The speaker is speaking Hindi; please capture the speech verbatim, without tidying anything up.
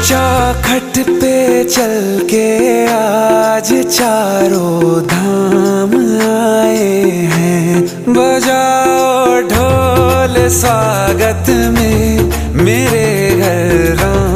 चौखट पे चल के आज चारों धाम आए हैं। बजाओ ढोल स्वागत में मेरे घर राम